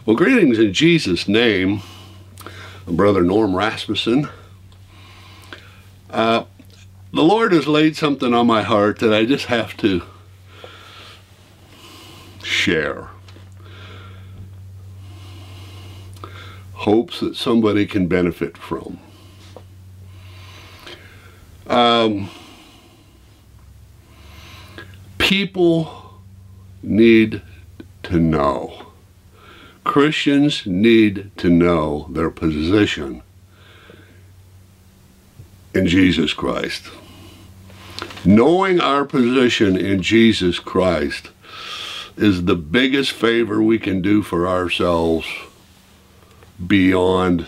Well, greetings in Jesus' name, Brother Norm Rasmussen. The Lord has laid something on my heart that I just have to share. Hopes that somebody can benefit from. People need to know. Christians need to know their position in Jesus Christ. Knowing our position in Jesus Christ is the biggest favor we can do for ourselves beyond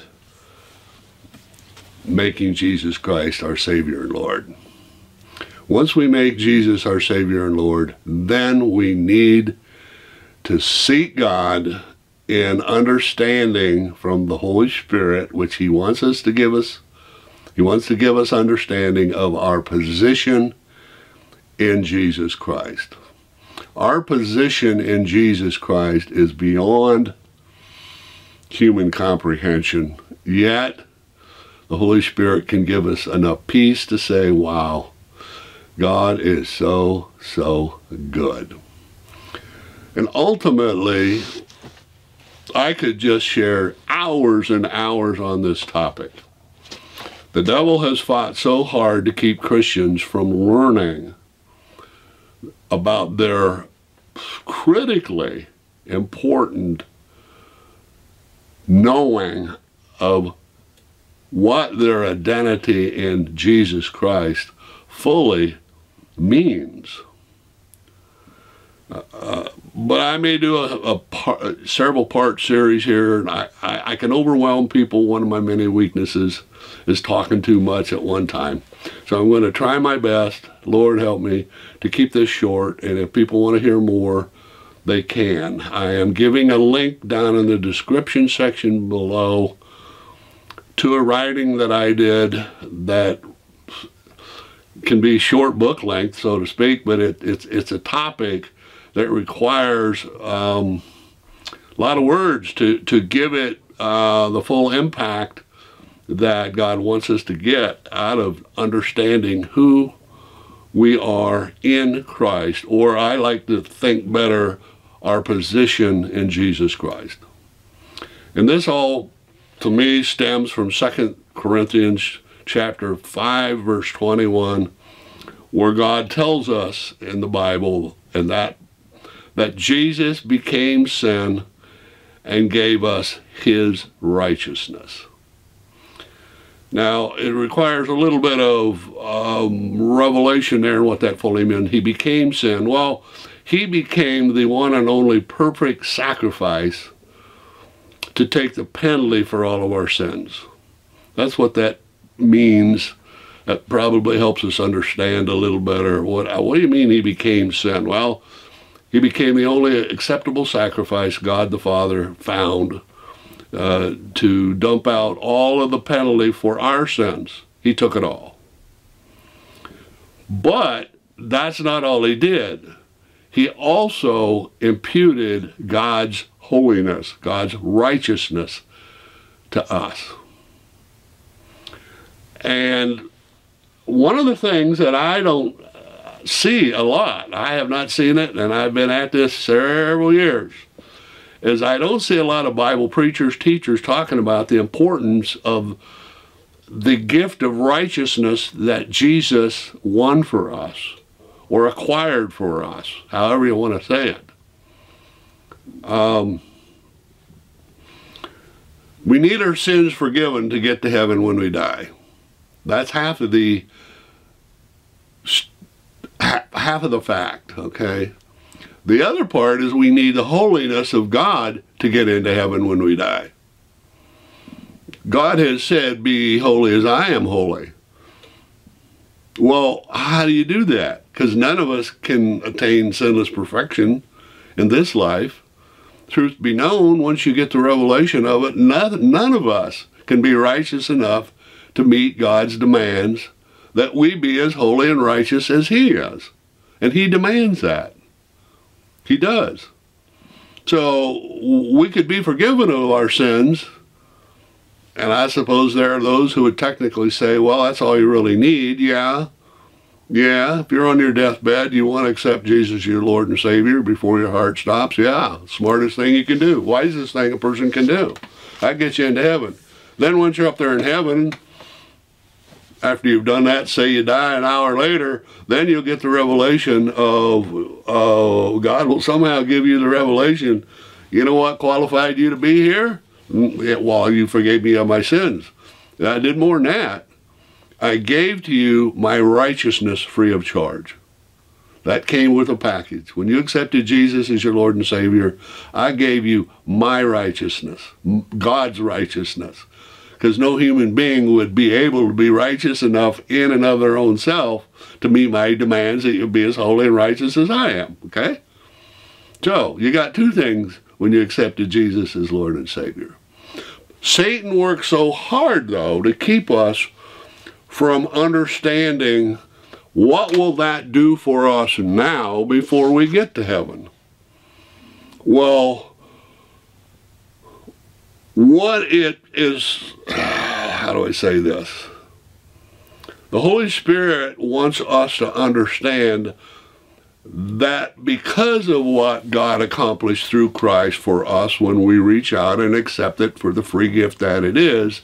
making Jesus Christ our Savior and Lord. Once we make Jesus our Savior and Lord, then we need to seek God in understanding from the Holy Spirit, which He wants us to give us. He wants to give us understanding of our position in Jesus Christ. Our position in Jesus Christ is beyond human comprehension, yet the Holy Spirit can give us enough peace to say, wow, God is so, so good. And ultimately, I could just share hours and hours on this topic. The devil has fought so hard to keep Christians from learning about their critically important knowing of what their identity in Jesus Christ fully means. But I may do a several part series here, and I can overwhelm people. One of my many weaknesses is talking too much at one time. So I'm going to try my best, Lord help me, to keep this short, and if people want to hear more, they can. I am giving a link down in the description section below to a writing that I did that can be short book length, so to speak, but it's a topic that requires a lot of words to give it the full impact that God wants us to get out of understanding who we are in Christ, or I like to think better, our position in Jesus Christ. And this all, to me, stems from 2 Corinthians chapter 5, verse 21, where God tells us in the Bible and that Jesus became sin and gave us His righteousness. Now, it requires a little bit of revelation there in what that fully meant. He became sin. Well, He became the one and only perfect sacrifice to take the penalty for all of our sins. That's what that means. That probably helps us understand a little better. What do you mean He became sin? Well, He became the only acceptable sacrifice God the Father found to dump out all of the penalty for our sins. He took it all. But that's not all He did. He also imputed God's holiness, God's righteousness to us. And one of the things that I don't see a lot, I have not seen it, and I've been at this several years, is I don't see a lot of Bible preachers, teachers talking about the importance of the gift of righteousness that Jesus won for us, or acquired for us, however you want to say it. We need our sins forgiven to get to heaven when we die. That's half of the fact, okay? The other part is we need the holiness of God to get into heaven when we die. God has said, be holy as I am holy. Well, how do you do that? Because none of us can attain sinless perfection in this life. Truth be known, once you get the revelation of it, none of us can be righteous enough to meet God's demands that we be as holy and righteous as He is. And He demands that. He does. So we could be forgiven of our sins, and I suppose there are those who would technically say, well, that's all you really need. Yeah, if you're on your deathbed, you want to accept Jesus your Lord and Savior before your heart stops. Yeah, smartest thing you can do, wisest thing a person can do. That gets you into heaven. Then once you're up there in heaven, after you've done that, say you die an hour later, then you'll get the revelation of, God will somehow give you the revelation, you know what qualified you to be here? Well, you forgave me of my sins. And I did more than that. I gave to you my righteousness free of charge. That came with a package. When you accepted Jesus as your Lord and Savior, I gave you my righteousness, God's righteousness. Because no human being would be able to be righteous enough in and of their own self to meet my demands that you be as holy and righteous as I am, okay? So, you got two things when you accepted Jesus as Lord and Savior. Satan works so hard, though, to keep us from understanding what will that do for us now before we get to heaven. Well, what it is, how do I say this? The Holy Spirit wants us to understand that because of what God accomplished through Christ for us when we reach out and accept it for the free gift that it is,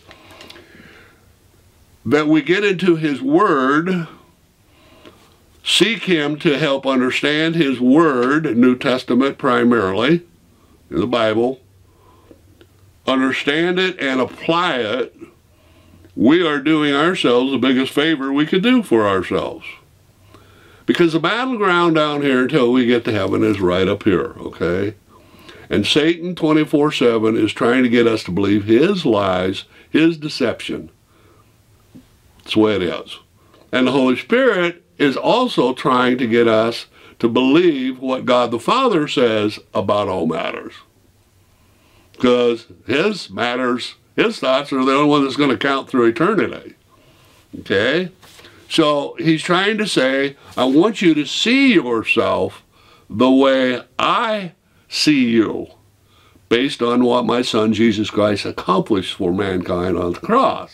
that we get into His Word, seek Him to help understand His Word, New Testament primarily, in the Bible, understand it and apply it, we are doing ourselves the biggest favor we could do for ourselves. Because the battleground down here until we get to heaven is right up here, okay? And Satan 24/7 is trying to get us to believe his lies, his deception. That's the way it is. And the Holy Spirit is also trying to get us to believe what God the Father says about all matters. Because his matters, his thoughts are the only one that's going to count through eternity. Okay? So he's trying to say, I want you to see yourself the way I see you, based on what my Son Jesus Christ accomplished for mankind on the cross.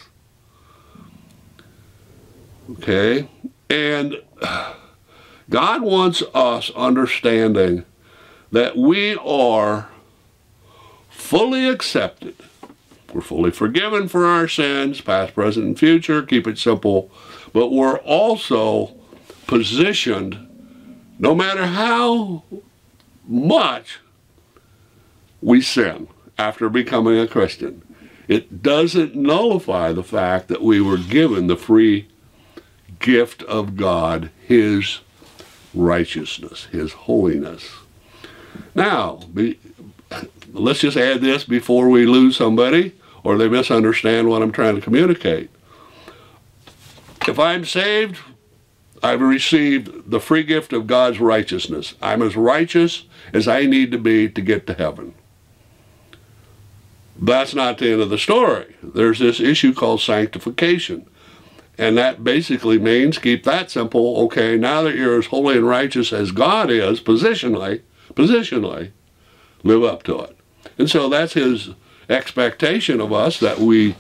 Okay? And God wants us understanding that we are fully accepted. We're fully forgiven for our sins, past, present, and future, keep it simple. But we're also positioned, no matter how much we sin after becoming a Christian, it doesn't nullify the fact that we were given the free gift of God, His righteousness, His holiness. Now, let's just add this before we lose somebody or they misunderstand what I'm trying to communicate. If I'm saved, I've received the free gift of God's righteousness. I'm as righteous as I need to be to get to heaven. That's not the end of the story. There's this issue called sanctification. And that basically means, keep that simple, okay, now that you're as holy and righteous as God is, positionally, live up to it. And so that's His expectation of us, that we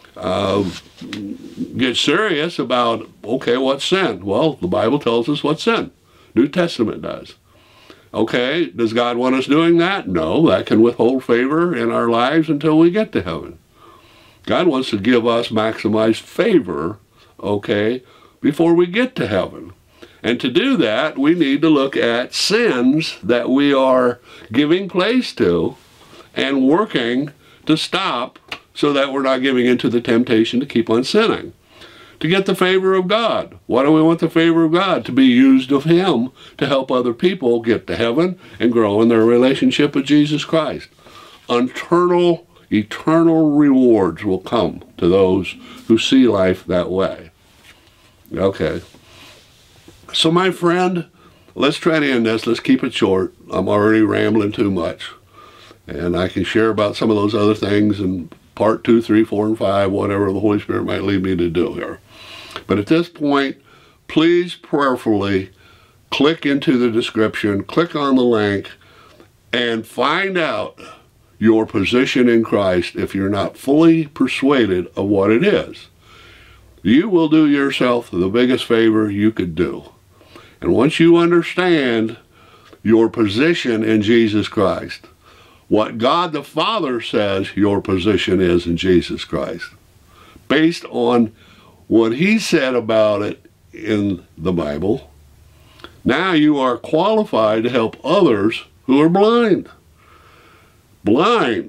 get serious about, okay, what's sin? Well, the Bible tells us what's sin. New Testament does. Okay, does God want us doing that? No, that can withhold favor in our lives until we get to heaven. God wants to give us maximized favor, okay, before we get to heaven. And to do that, we need to look at sins that we are giving place to and working to stop so that we're not giving into the temptation to keep on sinning. To get the favor of God. Why do we want the favor of God? To be used of Him to help other people get to heaven and grow in their relationship with Jesus Christ. Eternal rewards will come to those who see life that way. Okay. So my friend, let's try to end this. Let's keep it short. I'm already rambling too much. And I can share about some of those other things in part 2, 3, 4, and 5, whatever the Holy Spirit might lead me to do here. But at this point, please prayerfully click into the description, click on the link, and find out your position in Christ if you're not fully persuaded of what it is. You will do yourself the biggest favor you could do. And once you understand your position in Jesus Christ, what God the Father says your position is in Jesus Christ, based on what He said about it in the Bible, now you are qualified to help others who are blind. Blind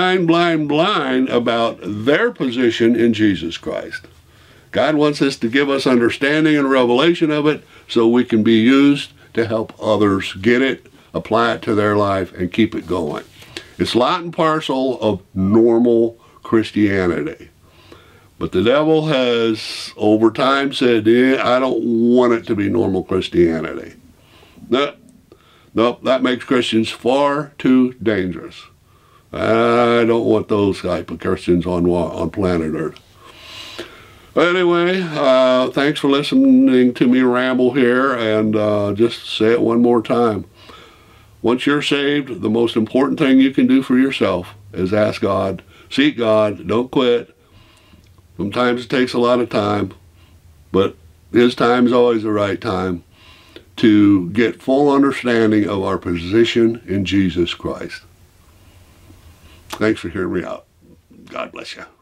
about their position in Jesus Christ. God wants us to give us understanding and revelation of it so we can be used to help others get it, apply it to their life, and keep it going. It's lot and parcel of normal Christianity. But the devil has, over time, said, I don't want it to be normal Christianity. Nope, that makes Christians far too dangerous. I don't want those type of Christians on planet Earth. Anyway, thanks for listening to me ramble here, and just say it one more time. Once you're saved, the most important thing you can do for yourself is ask God, seek God, don't quit. Sometimes it takes a lot of time, but His time is always the right time to get full understanding of our position in Jesus Christ. Thanks for hearing me out. God bless you.